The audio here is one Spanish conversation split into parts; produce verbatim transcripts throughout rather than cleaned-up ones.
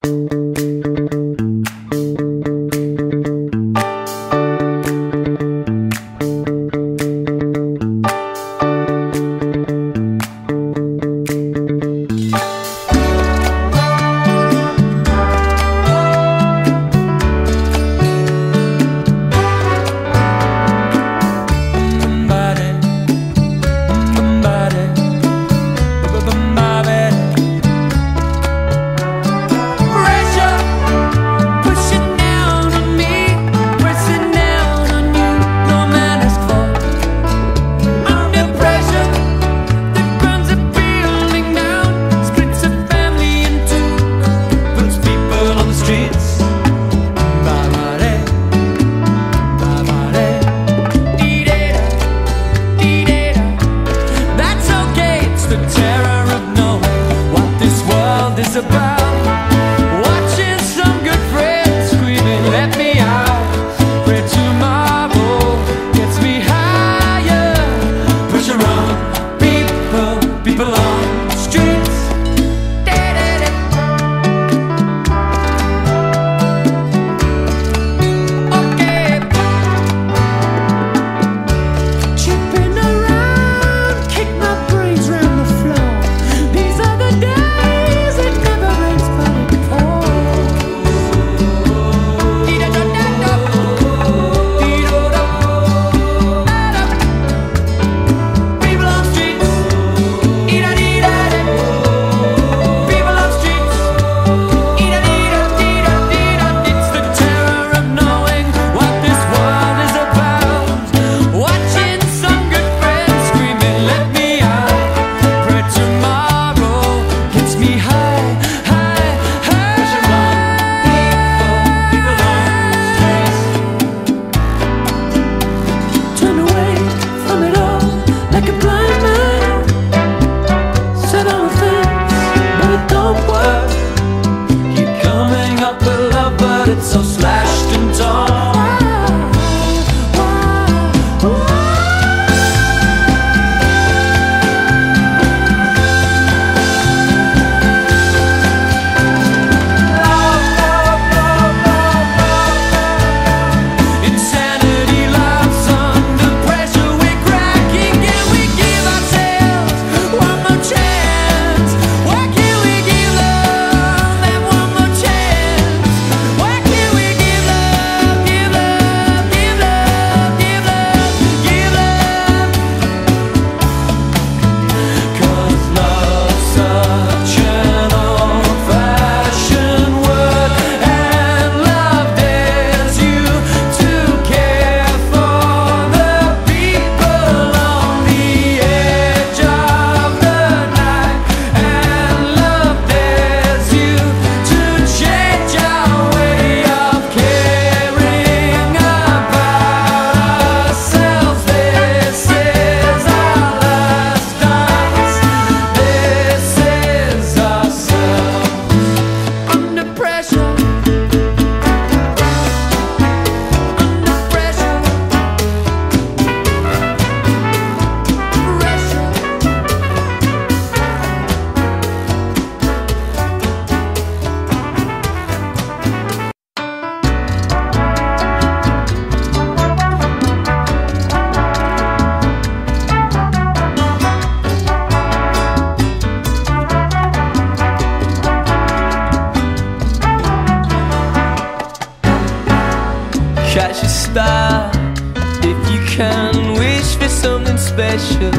catch a star if you can. Wish for something special,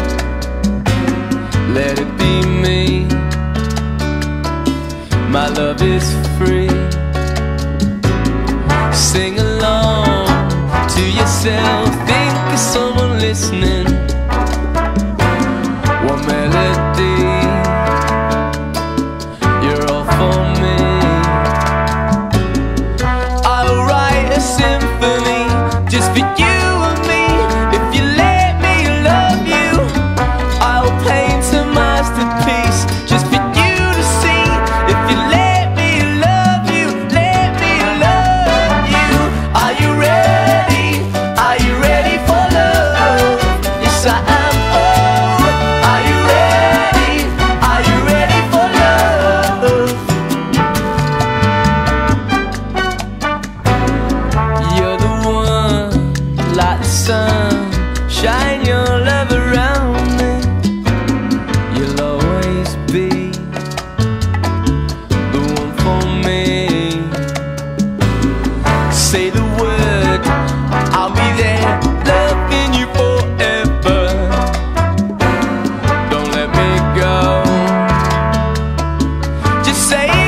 let it be me. My love is free. Sing along to yourself, think of someone listening. One melody, you're all for me. I'll write a symphony just for you and me. If you let me love you, I'll paint a masterpiece just for you to see. If you let me love you, let me love you. Are you ready? Are you ready for love?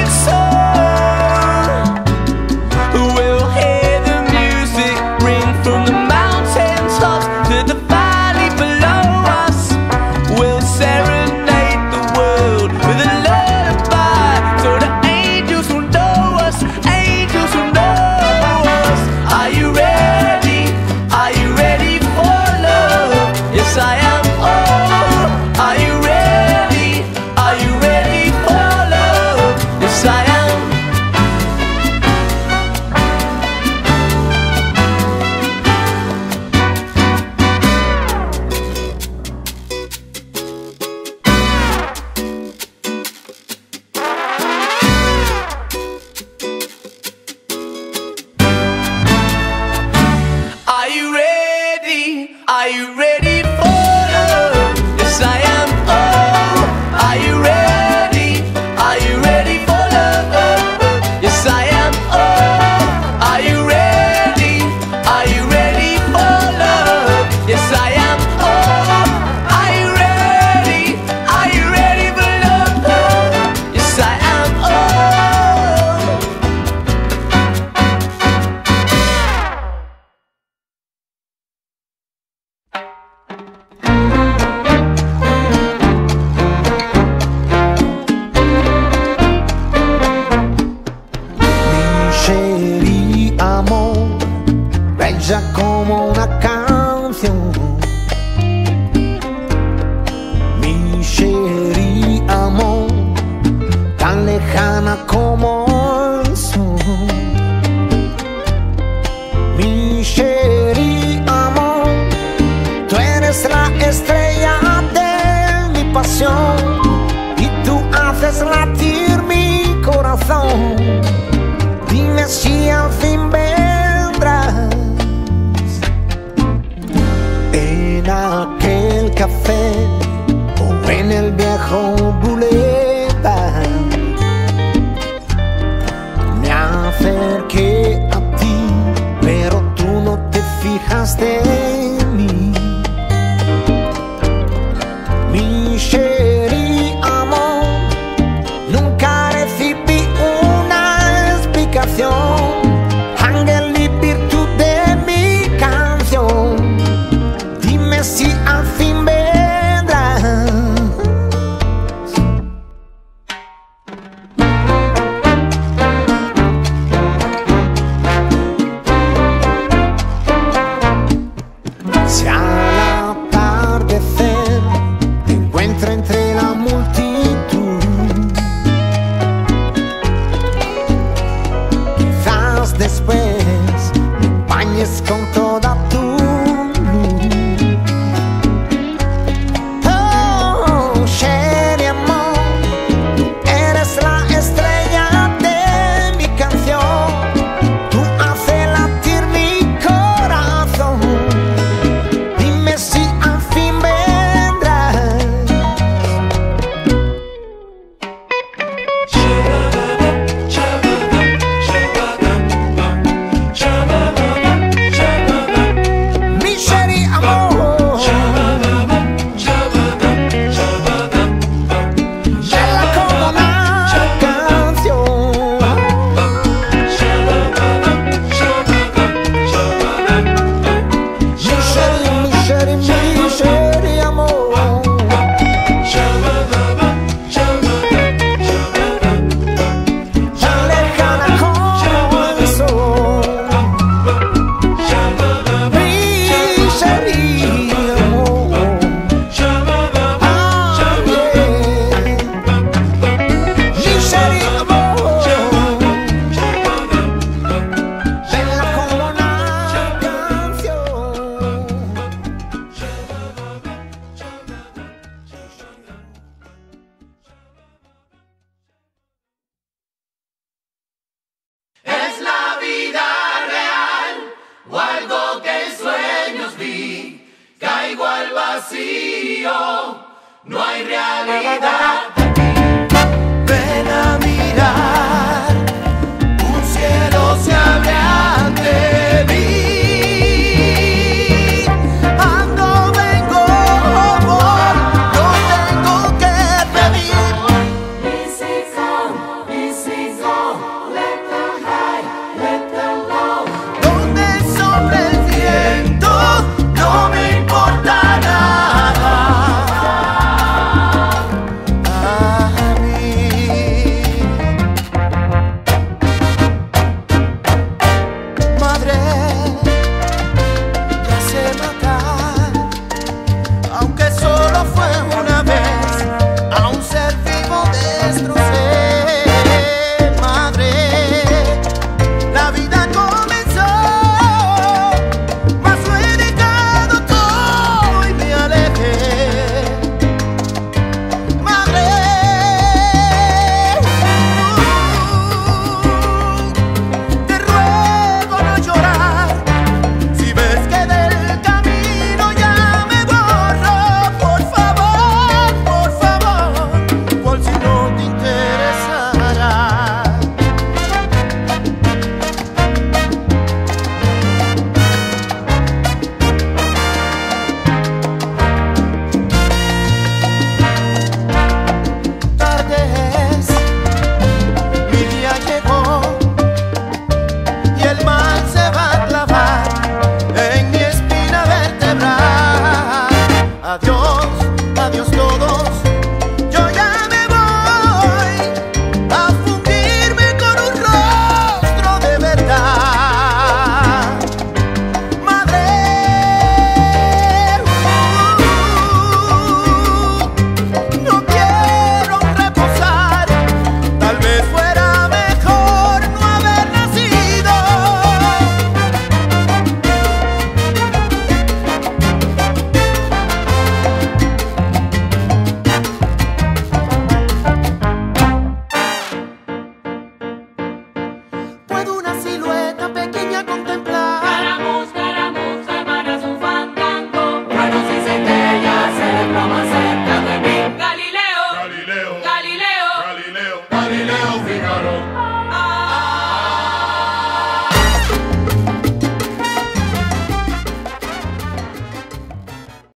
Como una canción, mi chérie amor, tan lejana como el sol. Mi chérie amor, tú eres la estrella de mi pasión y tú haces latir mi corazón. Dime si al fin vendrás en aquel café o en el viejo boulevard. Me acerqué a ti, pero tú no te fijaste en mí. Mi chérie amor, nunca recibí una explicación. Ángel y virtud de mi canción, dime si al fin vendrás. Si al atardecer te encuentro entre la multitud, quizás después me bañes con toda tu No hay realidad.